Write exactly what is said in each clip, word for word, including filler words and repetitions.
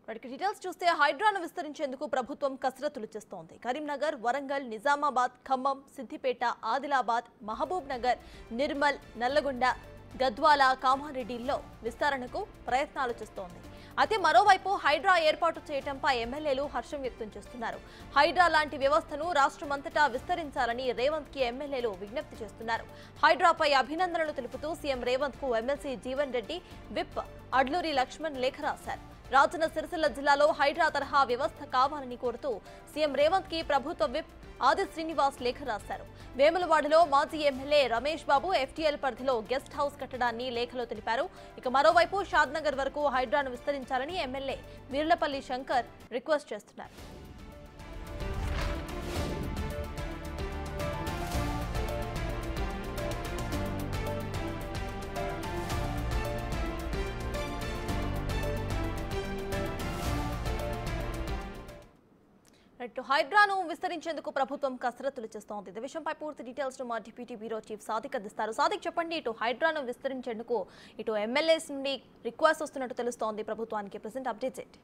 వాటికి డీటెయిల్స్ చూస్తే హైడ్రాను విస్తరించేందుకు ప్రభుత్వం కసరత్తులు చేస్తోంది. కరీంనగర్, వరంగల్, నిజామాబాద్, ఖమ్మం, సిద్దిపేట, ఆదిలాబాద్, మహబూబ్ నగర్, నిర్మల్, నల్లగొండ, గద్వాల, కామారెడ్డిల్లో విస్తరణకు ప్రయత్నాలు చేస్తోంది. అయితే మరోవైపు హైడ్రా ఏర్పాటు చేయడంపై ఎమ్మెల్యేలు హర్షం వ్యక్తం చేస్తున్నారు. హైడ్రా లాంటి వ్యవస్థను రాష్ట్రమంతటా విస్తరించాలని రేవంత్ కి ఎమ్మెల్యేలు విజ్ఞప్తి చేస్తున్నారు. హైడ్రాపై అభినందనలు తెలుపుతూ సీఎం రేవంత్ కు ఎమ్మెల్సీ జీవన్ రెడ్డి, విప్ అడ్లూరి లక్ష్మణ్ లేఖ రాశారు. రాజన్న సిరిసిల్ల జిల్లాలో హైడ్రా తరహా వ్యవస్థ కావాలని కోరుతూ సీఎం రేవంత్ కి ప్రభుత్వ విప్ ఆది శ్రీనివాస్ లేఖ రాశారు. వేములవాడలో మాజీ ఎమ్మెల్యే రమేష్ బాబు ఎఫ్టీఎల్ పరిధిలో గెస్ట్ హౌస్ కట్టడాన్ని లేఖలో తెలిపారు. ఇక మరోవైపు షాద్నగర్ వరకు హైడ్రాను విస్తరించాలని ఎమ్మెల్యే వీర్లపల్లి శంకర్ రిక్వెస్ట్ చేస్తున్నారు. హైడ్రాను విస్తరించేందుకు ప్రభుత్వం కసరత్తులు చేస్తోంది. ఈ విషయంపై పూర్తి డీటెయిల్స్ మా డిప్యూటీ బ్యూరో చీఫ్ సాదిక్ అందిస్తారు. సాదిక్, చెప్పండి, ఇటు హైడ్రాను విస్తరించేందుకు ఇటు ఎమ్మెల్యేస్ నుండి రిక్వెస్ట్ వస్తున్నట్టు తెలుస్తోంది ప్రభుత్వానికి. ప్రెసెంట్ అప్డేట్స్ ఏంటి?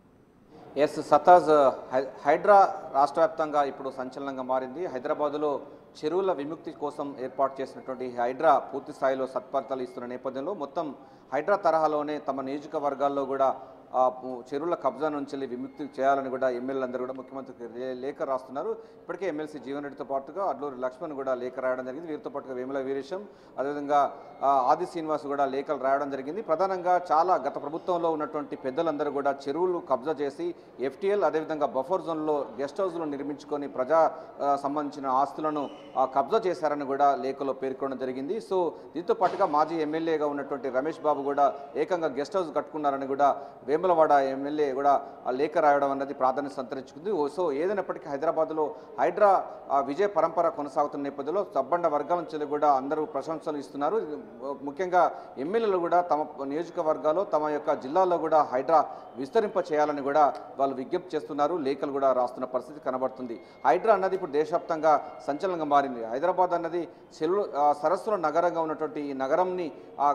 ఎస్ సతాజ్, హైడ్రా రాష్ట్ర వ్యాప్తంగా ఇప్పుడు సంచలనంగా మారింది. హైదరాబాద్లో చెరువుల విముక్తి కోసం ఏర్పాటు చేసినటువంటి హైడ్రా పూర్తి స్థాయిలో సత్ఫలితాలు ఇస్తున్న నేపథ్యంలో మొత్తం హైడ్రా తరహాలోనే తమ నియోజకవర్గాల్లో కూడా చెరువుల కబ్జా నుంచి విముక్తి చేయాలని కూడా ఎమ్మెల్యేలందరూ కూడా ముఖ్యమంత్రికి లేఖ రాస్తున్నారు. ఇప్పటికే ఎమ్మెల్సీ జీవన్ రెడ్డితో పాటుగా అడ్లూరి లక్ష్మణ్ కూడా లేఖ రాయడం జరిగింది. వీరితో పాటుగా వేముల వీరేశం, అదేవిధంగా ఆది శ్రీనివాస్ కూడా లేఖలు రాయడం జరిగింది. ప్రధానంగా చాలా గత ప్రభుత్వంలో ఉన్నటువంటి పెద్దలందరూ కూడా చెరువులు కబ్జా చేసి ఎఫ్టీఎల్ అదేవిధంగా బఫర్ జోన్లో గెస్ట్ హౌస్లు నిర్మించుకొని ప్రజా సంబంధించిన ఆస్తులను కబ్జా చేశారని కూడా లేఖలో పేర్కొనడం జరిగింది. సో దీంతో పాటుగా మాజీ ఎమ్మెల్యేగా ఉన్నటువంటి రమేష్ బాబు కూడా ఏకంగా గెస్ట్ హౌస్ కట్టుకున్నారని కూడా వేములవాడ ఎమ్మెల్యే కూడా లేఖ రాయడం అన్నది ప్రాధాన్యత సంతరించుకుంది. సో ఏదైనప్పటికీ హైదరాబాద్లో హైడ్రా విజయ పరంపర కొనసాగుతున్న నేపథ్యంలో సబ్బండ వర్గాల నుంచి కూడా అందరూ ప్రశంసలు ఇస్తున్నారు. ముఖ్యంగా ఎమ్మెల్యేలు కూడా తమ నియోజకవర్గాల్లో తమ యొక్క జిల్లాల్లో కూడా హైడ్రా విస్తరింప చేయాలని కూడా వాళ్ళు విజ్ఞప్తి చేస్తున్నారు. లేఖలు కూడా రాస్తున్న పరిస్థితి కనబడుతుంది. హైడ్రా అన్నది ఇప్పుడు దేశవ్యాప్తంగా సంచలనంగా మారింది. హైదరాబాద్ అన్నది చెరువు సరస్సుల నగరంగా ఉన్నటువంటి ఈ నగరంని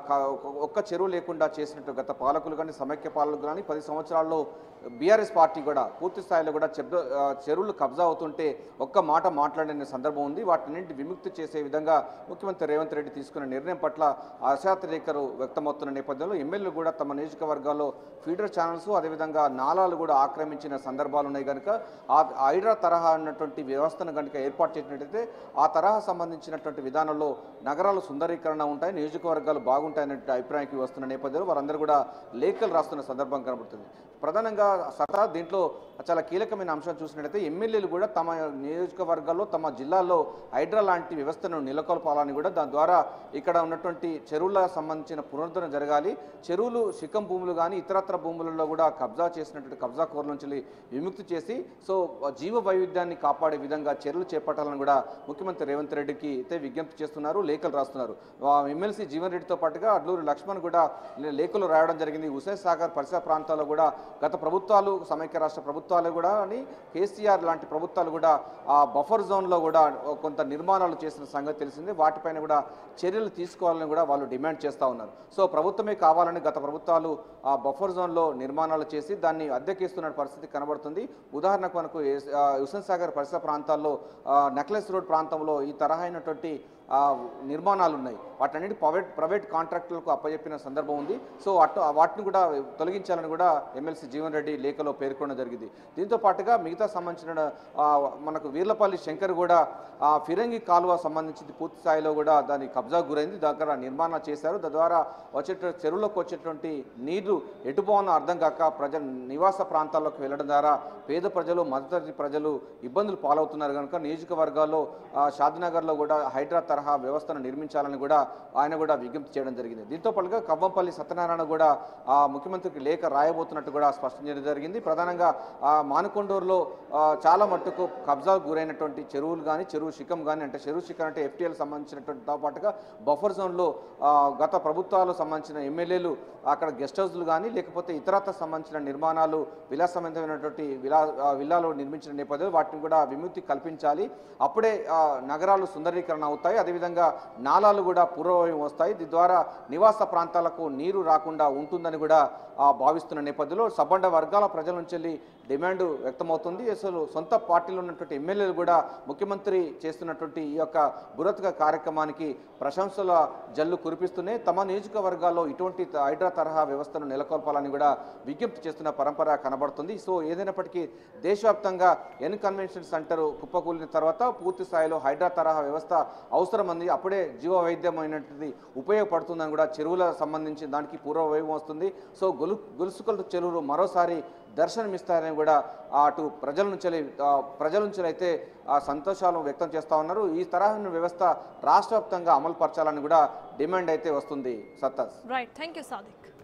ఒక్క చెరువు లేకుండా చేసినట్టు గత పాలకులు కానీ సమైక్య పాలకులు కానీ పది సంవత్సరాల్లో బీఆర్ఎస్ పార్టీ కూడా పూర్తి స్థాయిలో కూడా చెరువులు కబ్జా అవుతుంటే ఒక్క మాట మాట్లాడిన సందర్భం ఉంది. వాటిని విముక్తి చేసే విధంగా ముఖ్యమంత్రి రేవంత్ రెడ్డి తీసుకున్న నిర్ణయం పట్ల ఆశాతిరేకలు వ్యక్తమవుతున్న నేపథ్యంలో ఎమ్మెల్యేలు కూడా తమ నియోజకవర్గాల్లో ఫీడర్ ఛానల్స్ అదేవిధంగా నాలాలు కూడా ఆక్రమించిన సందర్భాలు ఉన్నాయి కనుక ఆ హైడ్రా తరహా ఉన్నటువంటి వ్యవస్థను కనుక ఏర్పాటు చేసినట్టయితే ఆ తరహా సంబంధించినటువంటి విధానంలో నగరాలు సుందరీకరణ ఉంటాయి, నియోజకవర్గాలు బాగుంటాయనే అభిప్రాయానికి వస్తున్న నేపథ్యంలో వారందరూ కూడా లేఖలు రాస్తున్న సందర్భం కనబడుతుంది. ప్రధానంగా సతా దీంట్లో చాలా కీలకమైన అంశం చూసినట్టయితే ఎమ్మెల్యేలు కూడా తమ నియోజకవర్గాల్లో తమ జిల్లాల్లో హైడ్రా లాంటి వ్యవస్థను నెలకొల్పాలని కూడా దాని ద్వారా ఇక్కడ ఉన్నటువంటి చెరువులకు సంబంధించిన పునరుద్ధరణ జరగాలి. చెరువులు శిఖం భూములు కానీ ఇతరత్ర భూములలో కూడా కబ్జా చేసినటువంటి కబ్జా కోర్ల నుంచి విముక్తి చేసి సో జీవ వైవిధ్యాన్ని కాపాడే విధంగా చర్యలు చేపట్టాలని కూడా ముఖ్యమంత్రి రేవంత్ రెడ్డికి అయితే విజ్ఞప్తి చేస్తున్నారు, లేఖలు రాస్తున్నారు. ఎమ్మెల్సీ జీవన్ రెడ్డితో పాటుగా అడ్లూరి లక్ష్మణ్ కూడా లేఖలు రాయడం జరిగింది. హుసేన్ సాగర్ పరిసర ప్రాంతాల్లో కూడా గత ప్రభుత్వాలు సమైక్య రాష్ట్ర ప్రభుత్వాలు కూడా అని కేసీఆర్ లాంటి ప్రభుత్వాలు కూడా ఆ బఫర్ జోన్లో కూడా కొంత నిర్మాణాలు చేసిన సంగతి తెలిసింది. వాటిపైన కూడా చర్యలు తీసుకోవాలని కూడా వాళ్ళు డిమాండ్ చేస్తూ ఉన్నారు. సో ప్రభుత్వమే కావాలని గత ప్రభుత్వాలు ఆ బఫర్ జోన్లో నిర్మాణాలు చేసి దాన్ని అద్దెకిస్తున్న పరిస్థితి కనబడుతుంది. ఉదాహరణకు మనకు హుసేన్ సాగర్ పరిసర ప్రాంతాల్లో నెక్లెస్ రోడ్ ప్రాంతంలో ఈ తరహా అయినటువంటి నిర్మాణాలు ఉన్నాయి. వాటన్నిటి ప్రైవేట్ ప్రైవేట్ కాంట్రాక్టులకు అప్పచెప్పిన సందర్భం ఉంది. సో అటు వాటిని కూడా తొలగించాలని కూడా ఎమ్మెల్సీ జీవన్ రెడ్డి లేఖలో పేర్కొనడం జరిగింది. దీంతో పాటుగా మిగతా సంబంధించిన మనకు వీర్లపల్లి శంకర్ కూడా ఆ ఫిరంగి కాలువ సంబంధించి పూర్తి స్థాయిలో కూడా దాని కబ్జా గురైంది. దగ్గర నిర్మాణం చేశారు. తద్వారా వచ్చే చెరువులోకి వచ్చేటువంటి నీరు ఎటుపోవాలో అర్థం కాక ప్రజ నివాస ప్రాంతాల్లోకి వెళ్ళడం ద్వారా పేద ప్రజలు మధ్యతరగతి ప్రజలు ఇబ్బందులు పాలవుతున్నారు కనుక నియోజకవర్గాల్లో షాద్నగర్లో కూడా హైడ్రా తరహా వ్యవస్థను నిర్మించాలని కూడా ఆయన కూడా విజ్ఞప్తి చేయడం జరిగింది. దీంతో పాటుగా కవ్వంపల్లి సత్యనారాయణ కూడా ఆ ముఖ్యమంత్రికి లేఖ రాయబోతున్నట్టు కూడా స్పష్టం చేయడం జరిగింది. ప్రధానంగా ఆ మానుకొండూరులో చాలా మట్టుకు కబ్జాకు గురైనటువంటి చెరువులు కానీ చెరువు శిఖం కానీ అంటే చెరువు శిఖం అంటే ఎఫ్టీఎల్ సంబంధించినటువంటి పాటుగా బఫర్ జోన్లో గత ప్రభుత్వాలకు సంబంధించిన ఎమ్మెల్యేలు అక్కడ గెస్ట్ హౌస్లు కానీ లేకపోతే ఇతరత్ర సంబంధించిన నిర్మాణాలు విలాసవంతమైనటువంటి విలా విల్లాలు నిర్మించిన నేపథ్యంలో వాటిని కూడా విముక్తి కల్పించాలి. అప్పుడే నగరాలు సుందరీకరణ అవుతాయి. అదే అదేవిధంగా నాలాలు కూడా పూర్వవైపు వస్తాయి. దీని ద్వారా నివాస ప్రాంతాలకు నీరు రాకుండా ఉంటుందని కూడా భావిస్తున్న నేపథ్యంలో సబ్బండ వర్గాల ప్రజల నుంచి వెళ్ళి డిమాండ్ వ్యక్తమవుతుంది. అసలు సొంత పార్టీలో ఉన్నటువంటి ఎమ్మెల్యేలు కూడా ముఖ్యమంత్రి చేస్తున్నటువంటి ఈ యొక్క బృహత్క కార్యక్రమానికి ప్రశంసల జల్లు కురిపిస్తూనే తమ నియోజకవర్గాల్లో ఇటువంటి హైడ్రా తరహా వ్యవస్థను నెలకొల్పాలని కూడా విజ్ఞప్తి చేస్తున్న పరంపర కనబడుతుంది. సో ఏదైనప్పటికీ దేశవ్యాప్తంగా ఎన్ కన్వెన్షన్ సెంటర్ కుప్పకూలిన తర్వాత పూర్తి స్థాయిలో హైడ్రా తరహా వ్యవస్థ అవసరమంది. అప్పుడే జీవ వైద్యమైనటువంటి ఉపయోగపడుతుందని కూడా చెరువుల సంబంధించిన దానికి పూర్వ వైభవం వస్తుంది. సో గొలు గొలుసుకల చెరువులు మరోసారి దర్శనమిస్తారని కూడా అటు ప్రజల నుంచి ప్రజల నుంచి అయితే ఆ సంతోషాలు వ్యక్తం చేస్తూ ఉన్నారు. ఈ తరహా వ్యవస్థ రాష్ట్ర వ్యాప్తంగా అమలు పరచాలని కూడా డిమాండ్ అయితే వస్తుంది. సత్తాస్. Right, thank you Sadiq.